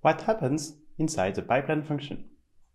what happens inside the pipeline function.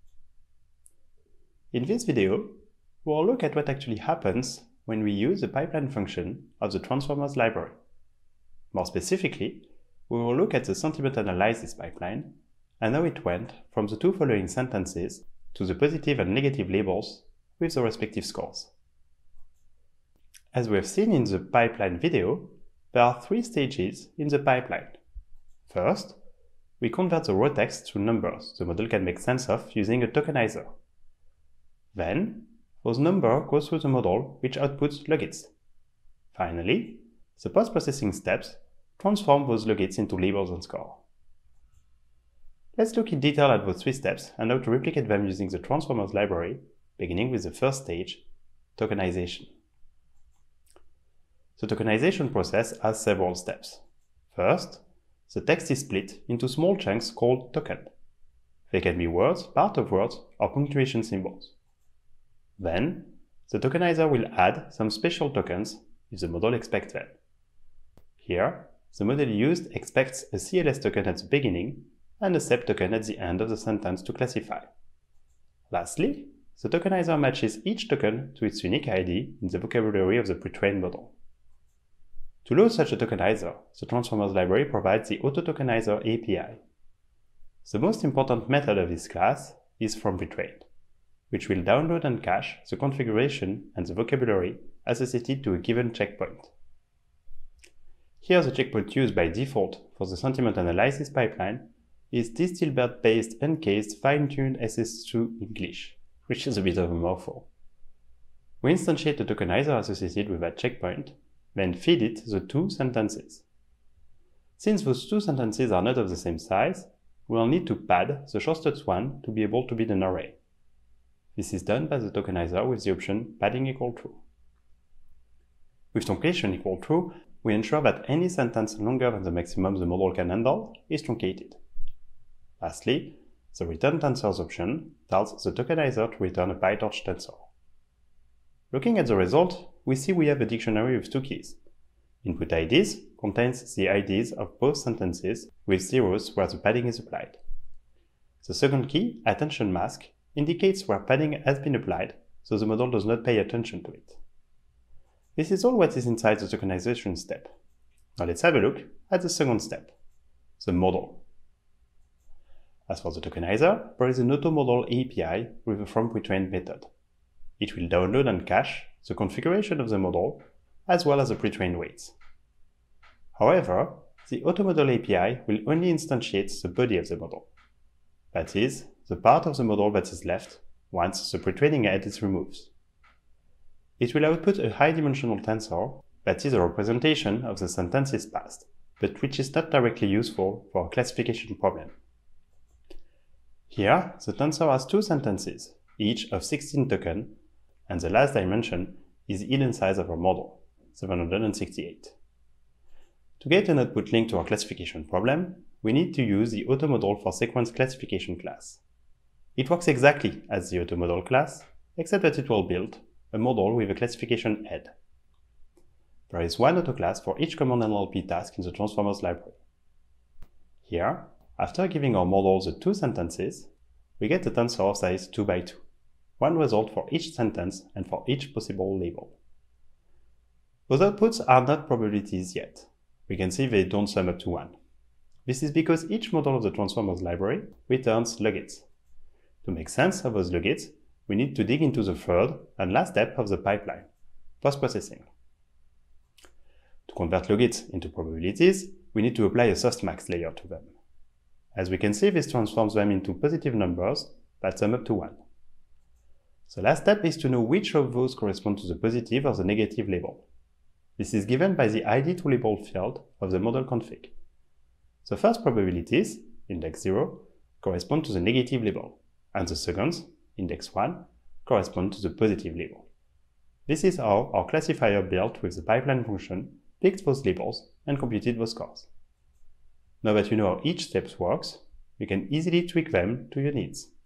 In this video, we'll look at what actually happens when we use the pipeline function of the transformers library. More specifically, we will look at the sentiment analysis pipeline and how it went from the two following sentences to the positive and negative labels with the respective scores. As we have seen in the pipeline video, there are three stages in the pipeline. First, we convert the raw text to numbers the model can make sense of using a tokenizer. Then, those numbers go through the model, which outputs logits. Finally, the post-processing steps transform those logits into labels and score. Let's look in detail at those three steps and how to replicate them using the transformers library, beginning with the first stage, tokenization. The tokenization process has several steps. First, the text is split into small chunks called token. They can be words, part of words, or punctuation symbols. Then, the tokenizer will add some special tokens if the model expects them. Here, the model used expects a CLS token at the beginning and a SEP token at the end of the sentence to classify. Lastly, the tokenizer matches each token to its unique ID in the vocabulary of the pre-trained model. To load such a tokenizer, the Transformers library provides the Auto-Tokenizer API. The most important method of this class is from pre-trained, which will download and cache the configuration and the vocabulary associated to a given checkpoint. Here, the checkpoint used by default for the sentiment analysis pipeline is Distilbert-based uncased fine-tuned SS2 English, which is a bit of a mouthful. We instantiate the tokenizer associated with that checkpoint, then feed it the two sentences. Since those two sentences are not of the same size, we will need to pad the shortest one to be able to build an array. This is done by the tokenizer with the option padding equal true. With truncation equal true, we ensure that any sentence longer than the maximum the model can handle is truncated. Lastly, the return tensors option tells the tokenizer to return a PyTorch tensor. Looking at the result, we see we have a dictionary with two keys. Input IDs contains the IDs of both sentences with zeros where the padding is applied. The second key, attention mask, indicates where padding has been applied, so the model does not pay attention to it. This is all what is inside the tokenization step. Now let's have a look at the second step, the model. As for the tokenizer, there is an AutoModel API with a from pre-trained method. It will download and cache the configuration of the model, as well as the pre-trained weights. However, the AutoModel API will only instantiate the body of the model. That is, the part of the model that is left once the pre-training head is removed. It will output a high-dimensional tensor that is a representation of the sentences passed, but which is not directly useful for a classification problem. Here, the tensor has two sentences, each of 16 tokens, and the last dimension is the hidden size of our model, 768. To get an output link to our classification problem, we need to use the AutoModel for sequence classification class. It works exactly as the AutoModel class, except that it will build a model with a classification head. There is one autoclass for each command NLP task in the Transformers library. Here, after giving our model the two sentences, we get a tensor of size 2 by 2. One result for each sentence and for each possible label. Those outputs are not probabilities yet. We can see they don't sum up to 1. This is because each model of the Transformers library returns logits. To make sense of those logits, we need to dig into the third and last step of the pipeline, post-processing. To convert logits into probabilities, we need to apply a softmax layer to them. As we can see, this transforms them into positive numbers that sum up to 1. The last step is to know which of those correspond to the positive or the negative label. This is given by the ID to label field of the model config. The first probabilities, index 0, correspond to the negative label, and the seconds, index 1, correspond to the positive label. This is how our classifier built with the pipeline function picked those labels and computed those scores. Now that you know how each step works, you can easily tweak them to your needs.